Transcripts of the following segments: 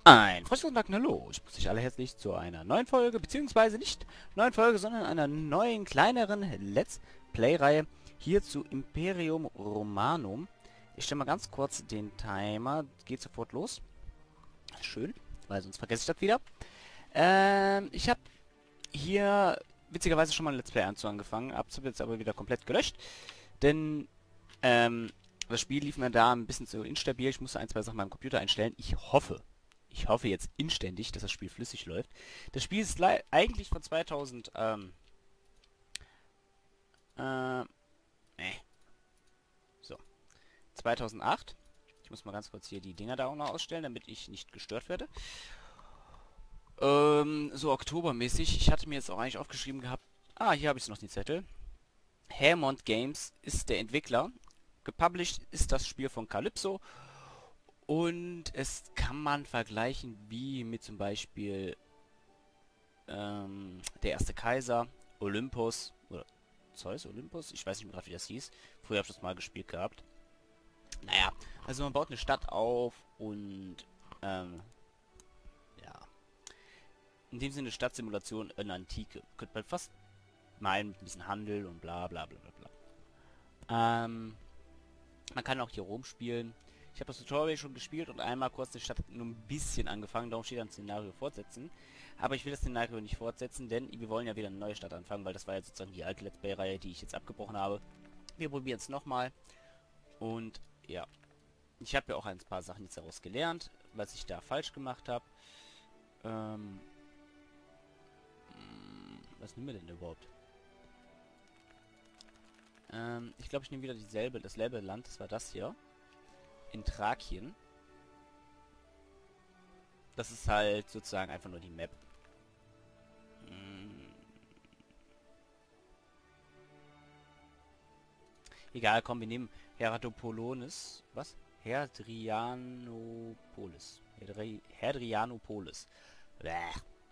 Ein fröhliches Tag, hallo. Ich begrüße euch alle herzlich zu einer neuen Folge, beziehungsweise nicht neuen Folge, sondern einer neuen, kleineren Let's Play-Reihe hier zu Imperium Romanum. Ich stelle mal ganz kurz den Timer. Geht sofort los. Schön, weil sonst vergesse ich das wieder. Ich habe hier witzigerweise schon mal ein Let's Play angefangen, hab's jetzt aber wieder komplett gelöscht, denn das Spiel lief mir da ein bisschen zu instabil. Ich musste ein, zwei Sachen beim Computer einstellen. Ich hoffe jetzt inständig, dass das Spiel flüssig läuft. Das Spiel ist eigentlich von 2000, so, 2008. Ich muss mal ganz kurz hier die Dinger da auch noch ausstellen, damit ich nicht gestört werde. So oktobermäßig. Ich hatte mir jetzt auch eigentlich aufgeschrieben gehabt. Ah, hier habe ich noch die Zettel. Haemond Games ist der Entwickler. Gepublished ist das Spiel von Calypso. Und es kann man vergleichen wie mit zum Beispiel der erste Kaiser, Olympus, oder Zeus, Olympus, ich weiß nicht mehr gerade, wie das hieß. Früher habe ich das mal gespielt gehabt. Naja, also man baut eine Stadt auf und ja, in dem Sinne Stadtsimulation in Antike. Könnte man fast meinen, mit ein bisschen Handel und bla bla bla bla bla. Man kann auch hier rumspielen. Ich habe das Tutorial schon gespielt und einmal kurz die Stadt nur ein bisschen angefangen, darum steht dann Szenario fortsetzen. Aber ich will das Szenario nicht fortsetzen, denn wir wollen ja wieder eine neue Stadt anfangen, weil das war ja sozusagen die alte Let's Play-Reihe, die ich jetzt abgebrochen habe. Wir probieren es nochmal. Und ja, ich habe ja auch ein paar Sachen jetzt daraus gelernt, was ich da falsch gemacht habe. Was nehmen wir denn überhaupt? Ich glaube, ich nehme wieder dasselbe Land, das war das hier. In Thrakien. Das ist halt sozusagen einfach nur die Map. Egal, komm, wir nehmen Heratopolonis. Was? Herdrianopolis. Herdrianopolis. Bäh.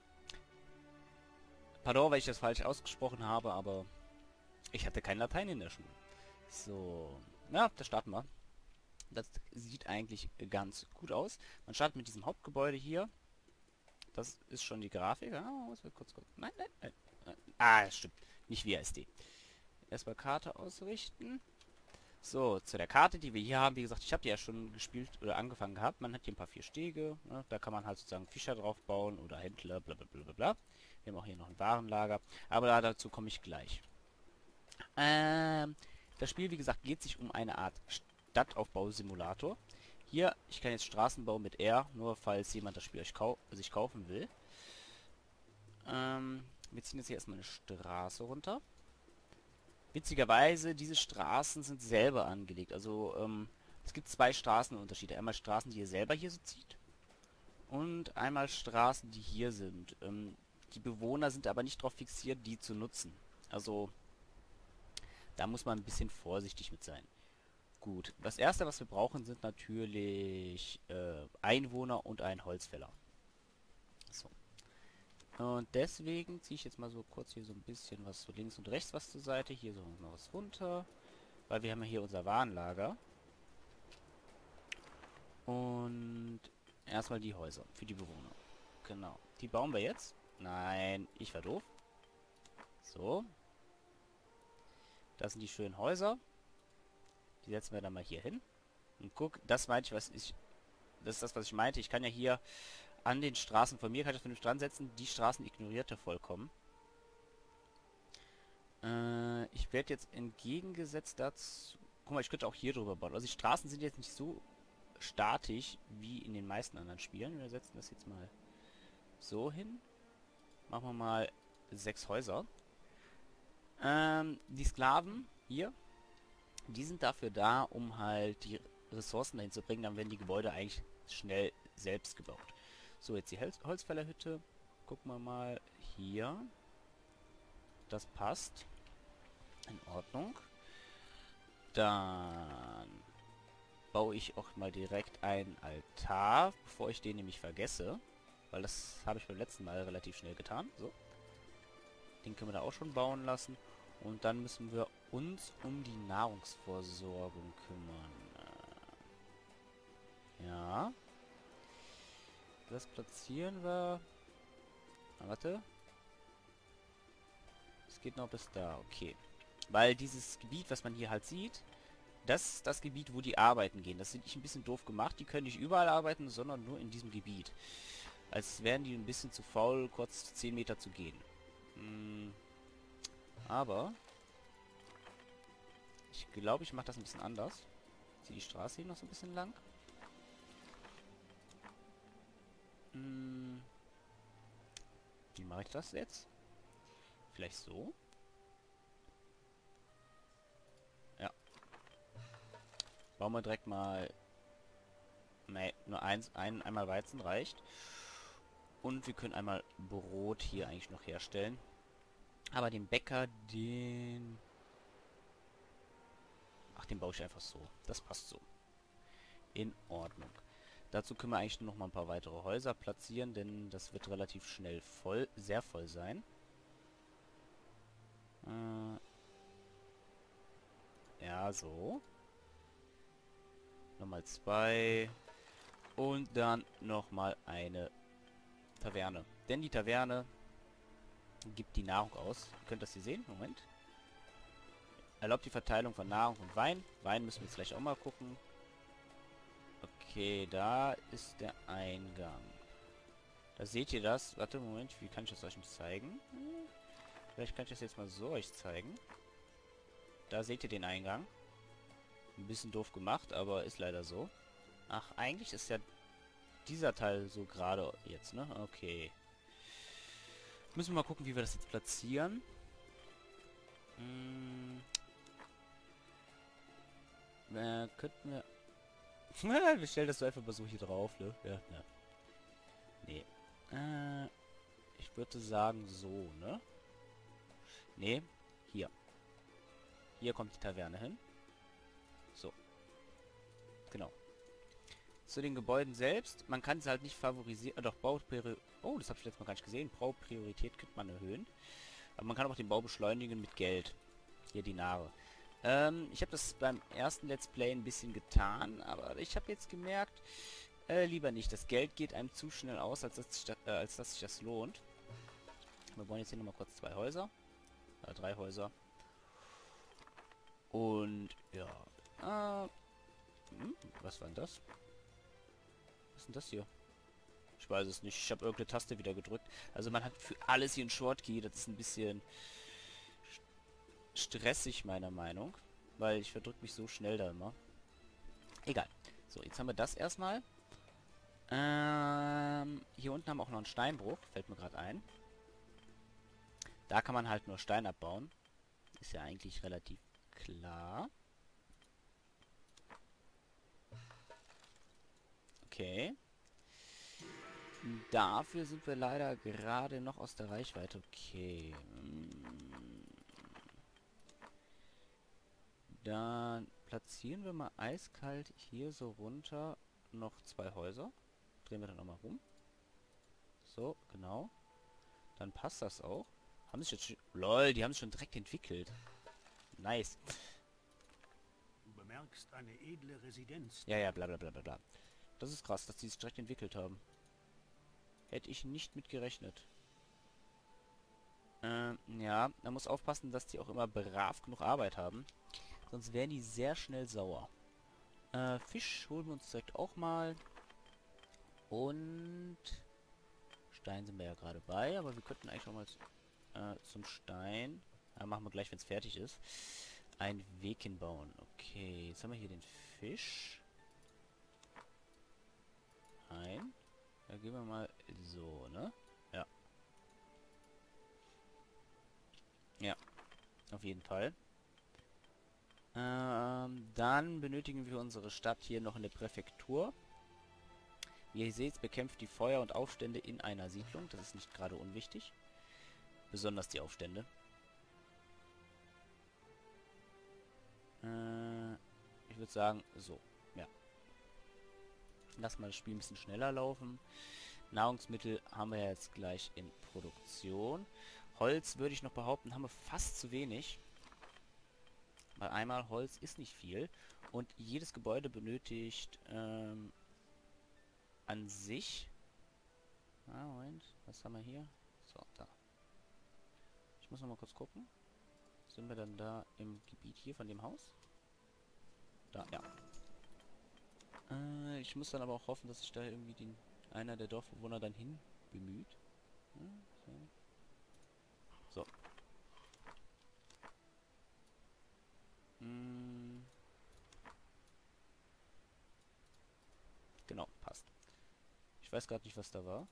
Pardon, weil ich das falsch ausgesprochen habe, aber ich hatte kein Latein in der Schule. So. Na, da starten wir. Das sieht eigentlich ganz gut aus. Man startet mit diesem Hauptgebäude hier. Das ist schon die Grafik. Ah, muss kurz. Nein, nein, nein. Ah, das stimmt. Nicht WASD. Erstmal Karte ausrichten. So, zu der Karte, die wir hier haben. Wie gesagt, ich habe die ja schon gespielt oder angefangen gehabt. Man hat hier ein paar 4 Stege. Ne? Da kann man halt sozusagen Fischer drauf bauen oder Händler, bla bla bla bla. Wir haben auch hier noch ein Warenlager. Aber dazu komme ich gleich. Das Spiel, wie gesagt, geht sich um eine Art Stadtaufbausimulator. Hier, ich kann jetzt Straßenbau mit R, nur falls jemand das Spiel sich kaufen will. Wir ziehen jetzt hier erstmal eine Straße runter. Witzigerweise, diese Straßen sind selber angelegt. Also, es gibt zwei Straßenunterschiede. Einmal Straßen, die ihr selber hier so zieht. Und einmal Straßen, die hier sind. Die Bewohner sind aber nicht darauf fixiert, die zu nutzen. Also, da muss man ein bisschen vorsichtig mit sein. Gut, das erste, was wir brauchen, sind natürlich Einwohner und ein Holzfäller. So. Und deswegen ziehe ich jetzt mal so kurz hier so ein bisschen was so links und rechts was zur Seite. Hier so mal was runter. Weil wir haben ja hier unser Warenlager. Und erstmal die Häuser für die Bewohner. Genau. Die bauen wir jetzt. Nein, ich war doof. So. Das sind die schönen Häuser. Die setzen wir dann mal hier hin. Und guck, das meinte ich, das ist das, was ich meinte. Ich kann ja hier an den Straßen von mir, kann ich das vernünftig dran setzen. Die Straßen ignoriert er vollkommen. Ich werde jetzt entgegengesetzt dazu... Guck mal, ich könnte auch hier drüber bauen. Also die Straßen sind jetzt nicht so statisch wie in den meisten anderen Spielen. Wir setzen das jetzt mal so hin. Machen wir mal 6 Häuser. Die Sklaven hier, die sind dafür da, um halt die Ressourcen dahin zu bringen. Dann werden die Gebäude eigentlich schnell selbst gebaut. So, jetzt die Holzfällerhütte. Gucken wir mal hier. Das passt. In Ordnung. Dann baue ich auch mal direkt einen Altar, bevor ich den nämlich vergesse. Weil das habe ich beim letzten Mal relativ schnell getan. So. Den können wir da auch schon bauen lassen. Und dann müssen wir uns um die Nahrungsversorgung kümmern. Ja. Das platzieren wir... Ah, warte. Es geht noch bis da, okay. Weil dieses Gebiet, was man hier halt sieht, das ist das Gebiet, wo die arbeiten gehen. Das finde ich ein bisschen doof gemacht. Die können nicht überall arbeiten, sondern nur in diesem Gebiet. Als wären die ein bisschen zu faul, kurz 10 Meter zu gehen. Aber ich glaube, ich mache das ein bisschen anders. Ich ziehe die Straße hier noch so ein bisschen lang. Wie mache ich das jetzt? Vielleicht so? Ja. Bauen wir direkt mal... Nee, nur einmal Weizen reicht. Und wir können einmal Brot hier eigentlich noch herstellen. Aber den Bäcker, den... Ach, den baue ich einfach so. Das passt so. In Ordnung. Dazu können wir eigentlich nur noch mal ein paar weitere Häuser platzieren, denn das wird relativ schnell voll, sehr voll sein. Ja, so. Nochmal 2. Und dann nochmal eine Taverne. Denn die Taverne gibt die Nahrung aus. Ihr könnt das hier sehen. Moment. Erlaubt die Verteilung von Nahrung und Wein. Wein müssen wir jetzt gleich auch mal gucken. Okay, da ist der Eingang. Da seht ihr das. Warte, Moment. Wie kann ich das euch nicht zeigen? Vielleicht kann ich das jetzt mal so euch zeigen. Da seht ihr den Eingang. Ein bisschen doof gemacht, aber ist leider so. Ach, eigentlich ist ja dieser Teil so gerade jetzt, ne? Okay. Müssen wir mal gucken, wie wir das jetzt platzieren. Könnten wir... wir stellen das so einfach mal so hier drauf, ne? Ja, ja. Nee. Ich würde sagen so, ne? Nee, hier. Hier kommt die Taverne hin. So. Genau. Zu den Gebäuden selbst. Man kann es halt nicht favorisieren. Doch, Baupriorität... Oh, das habe ich letztes Mal gar nicht gesehen. Baupriorität könnte man erhöhen. Aber man kann auch den Bau beschleunigen mit Geld. Hier, Dinare. Ich habe das beim ersten Let's Play ein bisschen getan, aber ich habe jetzt gemerkt, lieber nicht. Das Geld geht einem zu schnell aus, als dass sich das lohnt. Wir bauen jetzt hier nochmal kurz 2 Häuser. 3 Häuser. Und, ja. Was war denn das? Was ist denn das hier? Ich weiß es nicht. Ich habe irgendeine Taste wieder gedrückt. Also man hat für alles hier einen Shortkey. Das ist ein bisschen stressig, meiner Meinung. Weil ich verdrücke mich so schnell da immer. Egal. So, jetzt haben wir das erstmal. Hier unten haben wir auch noch einen Steinbruch. Fällt mir gerade ein. Da kann man halt nur Stein abbauen. Ist ja eigentlich relativ klar. Okay. Dafür sind wir leider gerade noch aus der Reichweite. Okay. Dann platzieren wir mal eiskalt hier so runter noch 2 Häuser. Drehen wir dann nochmal rum. So, genau. Dann passt das auch. Haben sich jetzt schon... LOL, die haben sich schon direkt entwickelt. Nice. Du bemerkst eine edle Residenz. Ja, ja, bla bla bla bla bla. Das ist krass, dass die sich direkt entwickelt haben. Hätte ich nicht mit gerechnet. Ja, man muss aufpassen, dass die auch immer brav genug Arbeit haben. Sonst wären die sehr schnell sauer. Fisch holen wir uns direkt auch mal. Und Stein sind wir ja gerade bei, aber wir könnten eigentlich auch mal zum Stein. Machen wir gleich, wenn es fertig ist. Einen Weg hinbauen. Okay, jetzt haben wir hier den Fisch. Ein. Da gehen wir mal so, ne? Ja. Ja, auf jeden Fall. Dann benötigen wir unsere Stadt hier noch in der Präfektur. Wie ihr seht, bekämpft die Feuer und Aufstände in einer Siedlung. Das ist nicht gerade unwichtig. Besonders die Aufstände. Ich würde sagen, so. Ja. Lass mal das Spiel ein bisschen schneller laufen. Nahrungsmittel haben wir jetzt gleich in Produktion. Holz würde ich noch behaupten, haben wir fast zu wenig. Weil einmal Holz ist nicht viel. Und jedes Gebäude benötigt an sich Ah, Moment. Was haben wir hier? So, da. Ich muss noch mal kurz gucken. Sind wir dann da im Gebiet hier von dem Haus? Da, ja. Ich muss dann aber auch hoffen, dass sich da irgendwie einer der Dorfbewohner dann hin bemüht. So. Genau, passt. Ich weiß gerade nicht, was da war.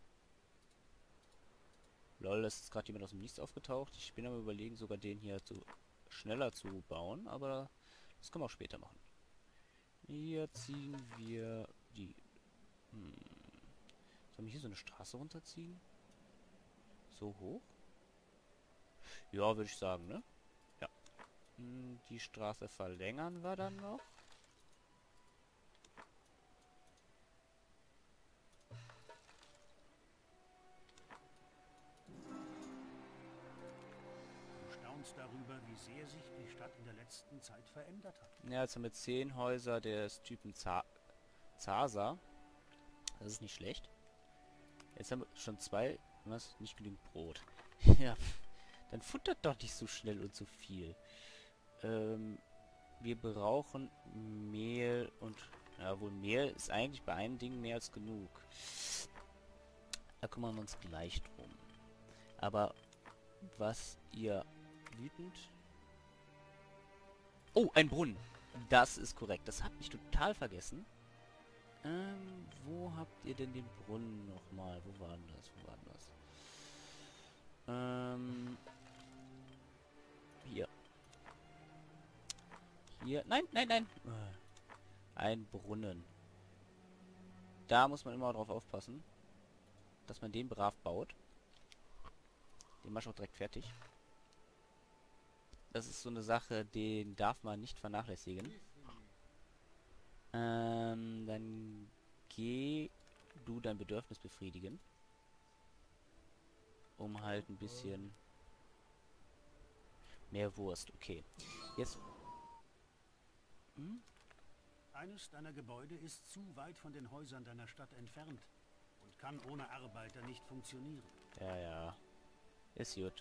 Lol, da ist gerade jemand aus dem Nichts aufgetaucht. Ich bin am Überlegen, sogar den hier schneller zu bauen, aber das können wir auch später machen. Hier ziehen wir die... Sollen wir hier so eine Straße runterziehen? So hoch? Ja, würde ich sagen, ne? Ja. Die Straße verlängern wir dann noch. Du staunst darüber, wie sehr sich die Stadt in der letzten Zeit verändert hat. Ja, jetzt haben wir 10 Häuser des Typen Zaza. Das ist nicht schlecht. Jetzt haben wir schon 2. Was? Nicht genügend Brot. Ja. Dann futtert doch nicht so schnell und so viel. Wir brauchen Mehl und... Ja, wohl Mehl ist eigentlich bei einem Ding mehr als genug. Da kümmern wir uns gleich drum. Aber was ihr wütend... Oh, ein Brunnen. Das ist korrekt. Das hab ich total vergessen. Wo habt ihr denn den Brunnen nochmal? Wo war denn das? Wo war denn das? Hier. Hier. Nein, nein, nein. Ein Brunnen. Da muss man immer drauf aufpassen, dass man den brav baut. Den mach ich auch direkt fertig. Das ist so eine Sache, den darf man nicht vernachlässigen. Dann geh du dein Bedürfnis befriedigen. Um halt ein bisschen mehr Wurst. Okay. Jetzt... Eines deiner Gebäude ist zu weit von den Häusern deiner Stadt entfernt und kann ohne Arbeiter nicht funktionieren. Ja, ja. Ist gut.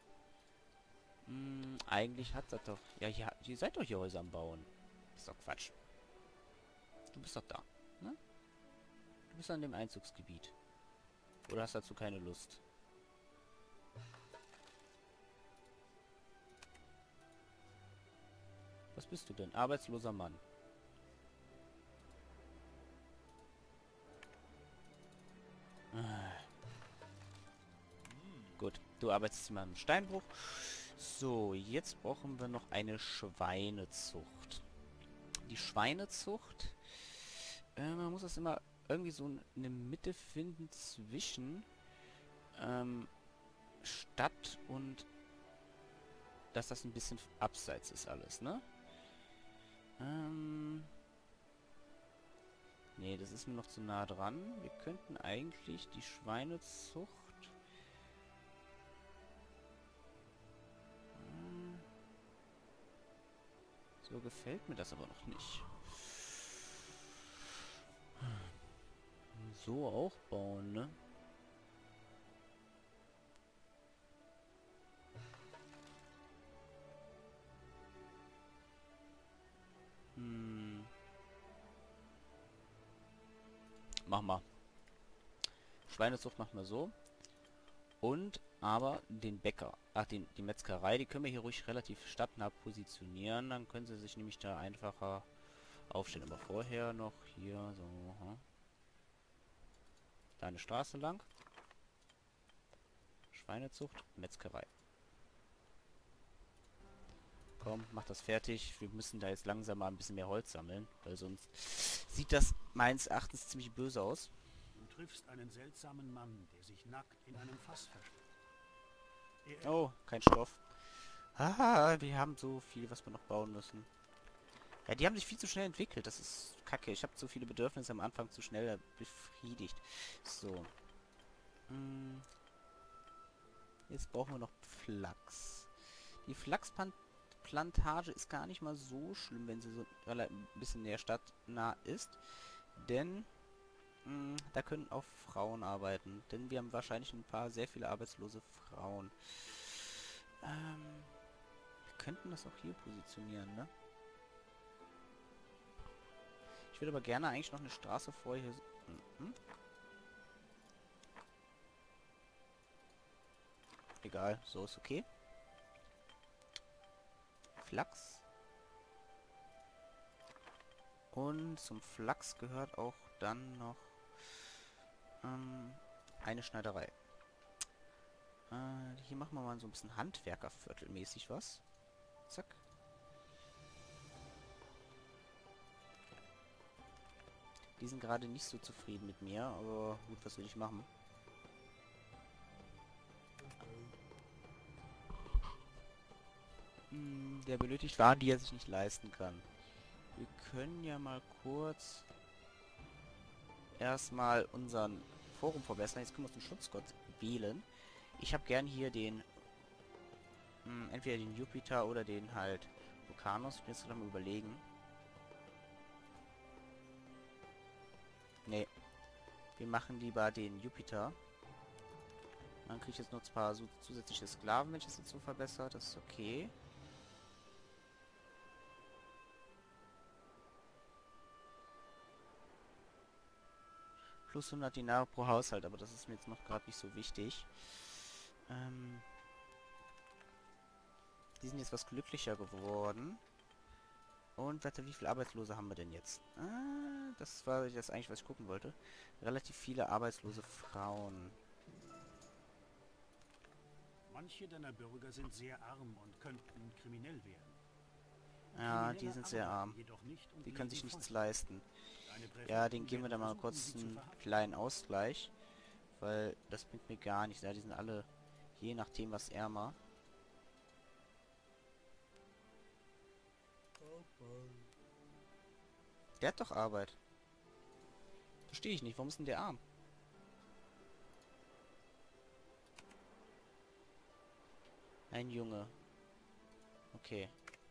Eigentlich hat das doch... Ja, ihr seid doch hier Häuser am Bauen. Ist doch Quatsch. Du bist doch da, ne? Du bist an dem Einzugsgebiet. Oder hast dazu keine Lust? Was bist du denn? Arbeitsloser Mann. Gut, du arbeitest immer im Steinbruch. So, jetzt brauchen wir noch eine Schweinezucht. Die Schweinezucht... man muss das immer irgendwie so eine Mitte finden zwischen Stadt und dass das ein bisschen abseits ist alles, ne? Nee, das ist mir noch zu nah dran. Wir könnten eigentlich die Schweinezucht... So gefällt mir das aber noch nicht. So auch bauen, ne? Mach mal. Schweinezucht machen wir so. Und aber den Bäcker, die Metzgerei, die können wir hier ruhig relativ stadtnah positionieren. Dann können sie sich nämlich da einfacher aufstellen. Aber vorher noch hier so, da eine Straße lang. Schweinezucht, Metzgerei. Komm, mach das fertig. Wir müssen da jetzt langsam mal ein bisschen mehr Holz sammeln, weil sonst sieht das meines Erachtens ziemlich böse aus. Du triffst einen seltsamen Mann, der sich nackt in einem Fass versteckt. Oh, kein Stoff. Ah, wir haben so viel, was wir noch bauen müssen. Ja, die haben sich viel zu schnell entwickelt. Das ist kacke. Ich habe so viele Bedürfnisse am Anfang zu schnell befriedigt. So. Jetzt brauchen wir noch Flachs. Die Flachsplantage ist gar nicht mal so schlimm, wenn sie so ein bisschen näher stadtnah ist. Denn Da können auch Frauen arbeiten, denn wir haben wahrscheinlich ein paar sehr viele arbeitslose Frauen. Wir könnten das auch hier positionieren, ne? Ich würde aber gerne eigentlich noch eine Straße vorher hier... Egal, so ist okay. Flachs. Und zum Flachs gehört auch dann noch eine Schneiderei. Hier machen wir mal so ein bisschen Handwerkerviertelmäßig was. Zack. Die sind gerade nicht so zufrieden mit mir, aber gut, was will ich machen? Der benötigt Waren, die er sich nicht leisten kann. Wir können ja mal kurz erstmal unseren Forum verbessern. Jetzt können wir uns den Schutzgott wählen. Ich habe gern hier den entweder den Jupiter oder den halt Vulkanus. Ich bin jetzt mal überlegen. Nee. Wir machen lieber den Jupiter. Dann kriege ich jetzt noch ein paar so zusätzliche Sklaven, wenn ich das jetzt so verbessert. Das ist okay. Plus 100 Dinare pro Haushalt, aber das ist mir jetzt noch gerade nicht so wichtig. Die sind jetzt was glücklicher geworden. Und warte, wie viele Arbeitslose haben wir denn jetzt? Das war jetzt eigentlich, was ich gucken wollte. Relativ viele arbeitslose Frauen. Manche deiner Bürger sind sehr arm und könnten kriminell werden. Ja, die sind sehr arm. Die können sich nichts leisten. Ja, den geben wir dann mal kurz einen kleinen Ausgleich. Weil das bringt mir gar nichts. Ja, die sind alle je nachdem was ärmer. Der hat doch Arbeit. Verstehe ich nicht. Warum ist denn der arm? Ein Junge. Okay.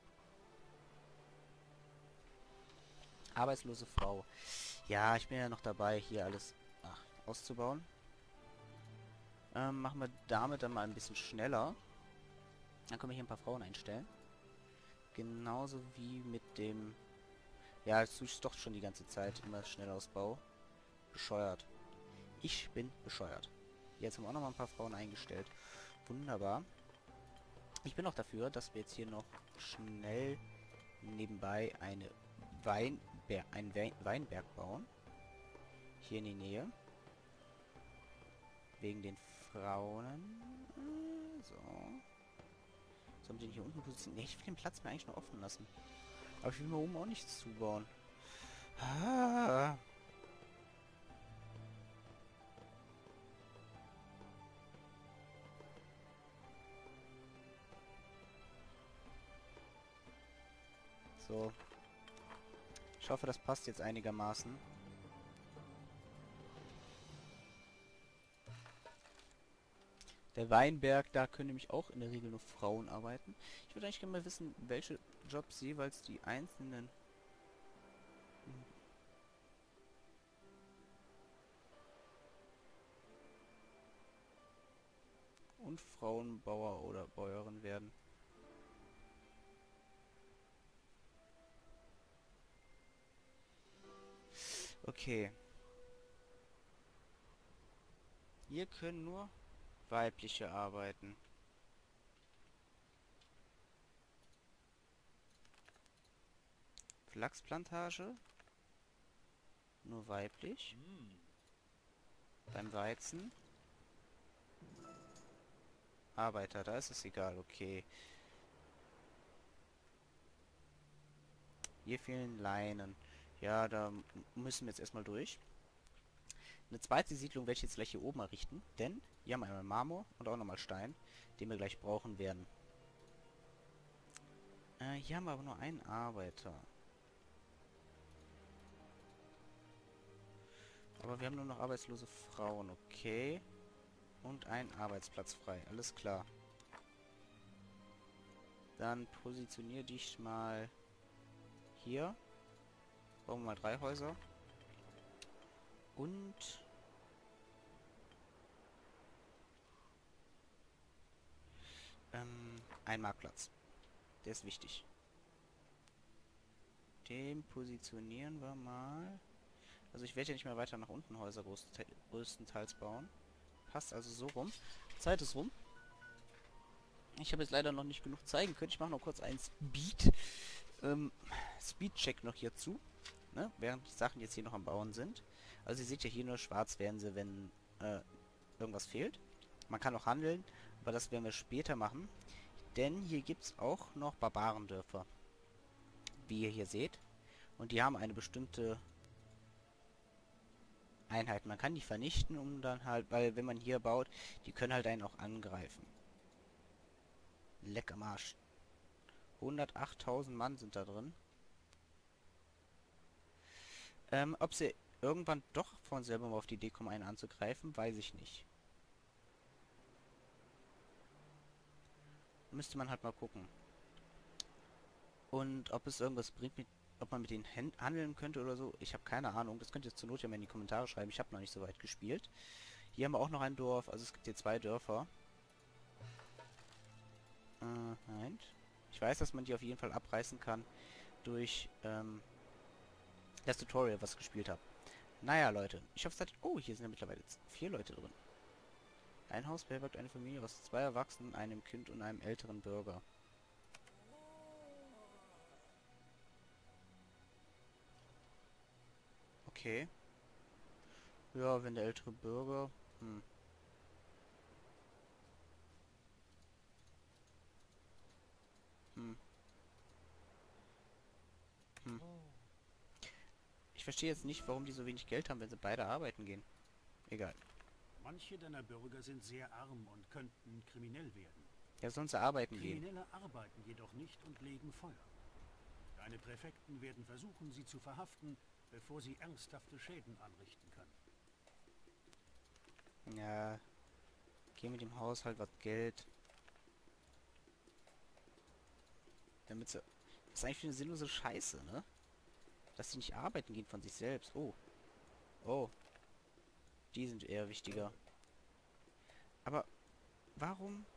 Arbeitslose Frau. Ja, ich bin ja noch dabei, hier alles auszubauen. Machen wir damit dann mal ein bisschen schneller. Dann können wir hier ein paar Frauen einstellen. Genauso wie mit dem... Ja, das tue ich doch schon die ganze Zeit. Immer Schnellausbau. Bescheuert. Ich bin bescheuert. Jetzt haben wir auch noch mal ein paar Frauen eingestellt. Wunderbar. Ich bin auch dafür, dass wir jetzt hier noch schnell nebenbei einen Weinberg bauen. Hier in die Nähe. Wegen den Frauen. So. Sollen wir den hier unten positionieren? Nee, ich will den Platz mir eigentlich noch offen lassen. Aber ich will mir oben auch nichts zubauen. Ah. So. Ich hoffe, das passt jetzt einigermaßen. Der Weinberg, da können nämlich auch in der Regel nur Frauen arbeiten. Ich würde eigentlich gerne mal wissen, welche Jobs jeweils die einzelnen... und Frauenbauer oder Bäuerin werden. Okay. Hier können nur weibliche arbeiten. Flachsplantage. Nur weiblich. Beim Weizen. Arbeiter, da ist es egal, okay. Hier fehlen Leinen. Ja, da müssen wir jetzt erstmal durch. Eine zweite Siedlung werde ich jetzt gleich hier oben errichten, denn hier haben wir einmal Marmor und auch nochmal Stein, den wir gleich brauchen werden. Hier haben wir aber nur einen Arbeiter. Aber wir haben nur noch arbeitslose Frauen, okay. Und einen Arbeitsplatz frei, alles klar. Dann positioniere dich mal hier. Bauen wir mal 3 Häuser. Und ein Marktplatz. Der ist wichtig. Den positionieren wir mal. Also ich werde ja nicht mehr weiter nach unten Häuser größtenteils bauen. Passt also so rum. Zeit ist rum. Ich habe jetzt leider noch nicht genug zeigen können. Ich mache noch kurz einen Speed-Check noch hierzu. Ne? Während die Sachen jetzt hier noch am Bauen sind. Also ihr seht ja hier nur schwarz werden sie, wenn irgendwas fehlt. Man kann auch handeln, aber das werden wir später machen. Denn hier gibt es auch noch Barbarendörfer. Wie ihr hier seht. Und die haben eine bestimmte Einheit. Man kann die vernichten, um dann halt, weil wenn man hier baut, die können halt einen auch angreifen. Leck am Arsch. 108.000 Mann sind da drin. Ob sie irgendwann doch von selber mal auf die Idee kommen, einen anzugreifen, weiß ich nicht. Müsste man halt mal gucken. Und ob es irgendwas bringt, ob man mit denen handeln könnte oder so, ich habe keine Ahnung. Das könnt ihr zur Not ja mal in die Kommentare schreiben. Ich habe noch nicht so weit gespielt. Hier haben wir auch noch ein Dorf. Also es gibt hier 2 Dörfer. Nein. Ich weiß, dass man die auf jeden Fall abreißen kann durch das Tutorial, was ich gespielt habe. Naja, Leute. Ich hoffe, es hat... Oh, hier sind ja mittlerweile 4 Leute drin. Ein Haus beherbergt eine Familie aus 2 Erwachsenen, einem Kind und einem älteren Bürger. Okay. Ja, wenn der ältere Bürger... Ich verstehe jetzt nicht, warum die so wenig Geld haben, wenn sie beide arbeiten gehen. Egal. Manche deiner Bürger sind sehr arm und könnten kriminell werden. Ja, sollen sie arbeiten gehen. Kriminelle arbeiten jedoch nicht und legen Feuer. Deine Präfekten werden versuchen, sie zu verhaften, bevor sie ernsthafte Schäden anrichten können. Ja. Geh mit dem Haushalt was Geld. Damit sie... Das ist eigentlich für eine sinnlose Scheiße, ne? Dass sie nicht arbeiten gehen von sich selbst. Oh. Oh. Die sind eher wichtiger. Aber warum?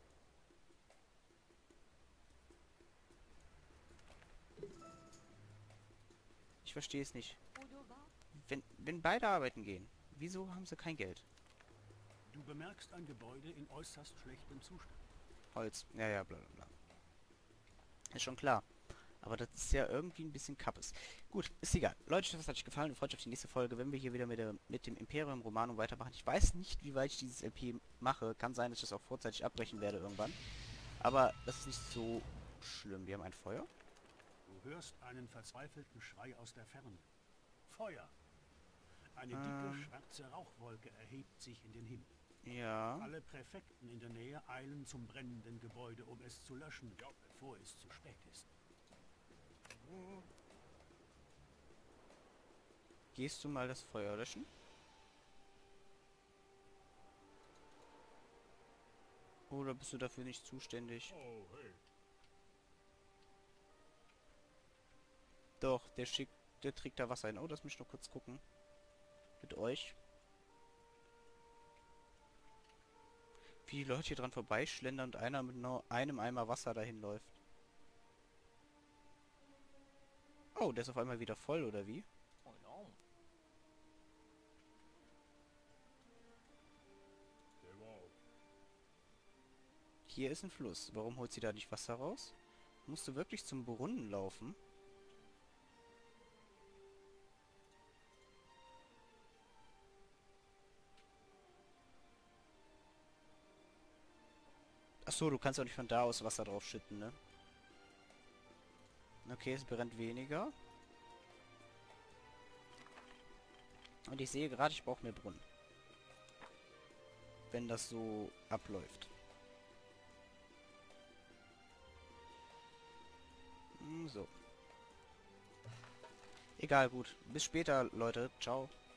Ich verstehe es nicht. Wenn beide arbeiten gehen, wieso haben sie kein Geld? Du bemerkst ein Gebäude in äußerst schlechtem Zustand. Holz. Ja, ja, bla bla bla. Ist schon klar. Aber das ist ja irgendwie ein bisschen kappes. Gut, ist egal. Leute, ich hoffe, es hat euch gefallen und freut euch auf die nächste Folge, wenn wir hier wieder mit dem Imperium Romanum weitermachen. Ich weiß nicht, wie weit ich dieses LP mache. Kann sein, dass ich das auch vorzeitig abbrechen werde irgendwann. Aber das ist nicht so schlimm. Wir haben ein Feuer. Du hörst einen verzweifelten Schrei aus der Ferne. Feuer! Eine dicke, schwarze Rauchwolke erhebt sich in den Himmel. Ja. Alle Präfekten in der Nähe eilen zum brennenden Gebäude, um es zu löschen, bevor es zu spät ist. Gehst du mal das Feuer löschen? Oder bist du dafür nicht zuständig? Oh, hey. Doch, der trägt da Wasser hin. Oh, lass mich noch kurz gucken. Mit euch. Wie die Leute hier dran vorbeischlendern und einer mit nur einem Eimer Wasser dahin läuft. Oh, der ist auf einmal wieder voll, oder wie? Hier ist ein Fluss. Warum holt sie da nicht Wasser raus? Musst du wirklich zum Brunnen laufen? Achso, du kannst auch nicht von da aus Wasser drauf schütten, ne? Okay, es brennt weniger. Und ich sehe gerade, ich brauche mehr Brunnen. Wenn das so abläuft. So. Egal, gut. Bis später, Leute. Ciao.